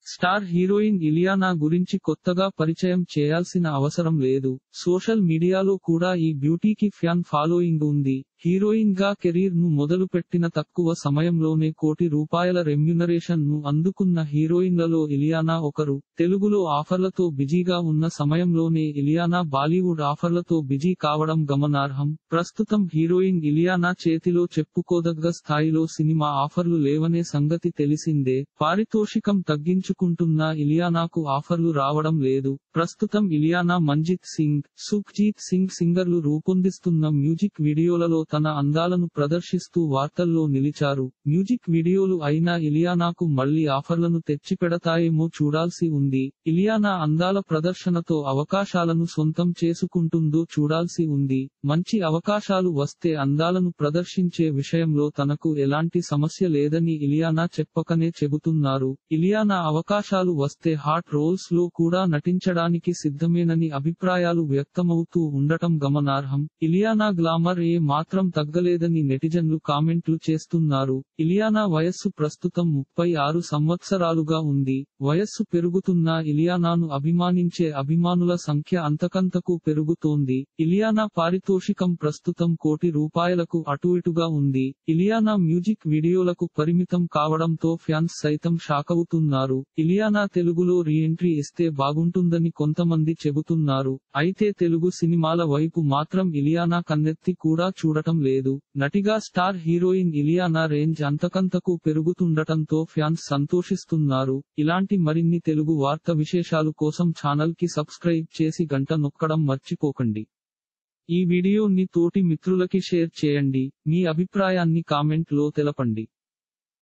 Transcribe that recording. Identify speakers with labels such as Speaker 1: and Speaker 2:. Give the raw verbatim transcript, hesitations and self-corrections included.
Speaker 1: Star heroine Ileana గురించి కొత్తగా పరిచయం చేయాల్సిన అవసరం లేదు. సోషల్ మీడియాలో కూడా ఈ బ్యూటీకి ఫ్యాన్ ఫాలోయింగ్ ఉంది. హీరోయిన్ గా కెరీర్ ను మొదలుపెట్టిన తక్కువ సమయంలోనే కోటి రూపాయల రెమ్యునరేషన్ ను అందుకున్న హీరోయిన్లలో ఇలియానా ఒకరు. తెలుగులో ఆఫర్లతో బిజీగా ఉన్న సమయంలోనే ఇలియానా బాలీవుడ్ ఆఫర్లతో బిజీ కావడం గమనార్హం. ప్రస్తుతం హీరోయిన్ ఇలియానా చేతిలో చెప్పుకోదగ్గ స్థాయిలో సినిమా ఆఫర్లు లేవనే సంగతి తెలిసిందే. పారితోషికం తగ్గించుకుంటున్న ఇలియానాకు ఆఫర్లు రావడం లేదు. ప్రస్తుతం ఇలియానా మంజిత్ సింగ్, సుఖ్జీత్ సింగ్ సింగర్లు రూపొందిస్తున్న మ్యూజిక్ వీడియోలలో తన అందాలను ప్రదర్శిస్తూ వార్తల్లో నిలిచారు. మ్యూజిక్ వీడియోలు అయినా ఇలియానాకు మళ్లీ ఆఫర్లను తెచ్చిపెడతాయేమో చూడాల్సి ఉంది. ఇలియానా అందాల ప్రదర్శనతో అవకాశాలను సొంతం చేసుకుంటుందో చూడాల్సి ఉంది. మంచి అవకాశాలు వస్తే అందాలను ప్రదర్శించే విషయంలో తనకు ఎలాంటి సమస్య లేదని ఇలియానా చెప్పకనే చెబుతున్నారు. ఇలియానా అవకాశాలు వస్తే హాట్ రోల్స్ లో కూడా నటించడానికి సిద్ధమేనని అభిప్రాయాలు వ్యక్తమవుతూ ఉండటం గమనార్హం. ఇలియానా గ్లామర్ ఏ మాత్రం తగ్గలేదని నెటిజన్లు కామెంట్లు చేస్తున్నారు. ఇలియానా వయస్సు ప్రస్తుతం ముప్పై ఆరు సంవత్సరాలుగా ఉంది. వయస్సు పెరుగుతున్నా ఇలియానాను అభిమానించే అభిమానుల సంఖ్య అంతకంతకు పెరుగుతోంది. ఇలియానా పారితోషికం ప్రస్తుతం కోటి రూపాయలకు అటు ఇటుగా ఉంది. ఇలియానా మ్యూజిక్ వీడియోలకు పరిమితం కావడంతో ఫ్యాన్స్ సైతం షాకవుతున్నారు. ఇలియానా తెలుగులో రీ ఎంట్రీ ఇస్తే బాగుంటుందని కొంతమంది చెబుతున్నారు. అయితే తెలుగు సినిమాల వైపు మాత్రం ఇలియానా కన్నెత్తి కూడా చూడటం లేదు. నటిగా స్టార్ హీరోయిన్ ఇలియానా రేంజ్ అంతకంతకు పెరుగుతుండటంతో ఫ్యాన్స్ సంతోషిస్తున్నారు. ఇలాంటి మరిన్ని తెలుగు వార్త విశేషాలు కోసం ఛానల్ కి సబ్స్క్రైబ్ చేసి గంట నొక్కడం మర్చిపోకండి. ఈ వీడియోని తోటి మిత్రులకి షేర్ చేయండి. మీ అభిప్రాయాన్ని కామెంట్ లో తెలపండి.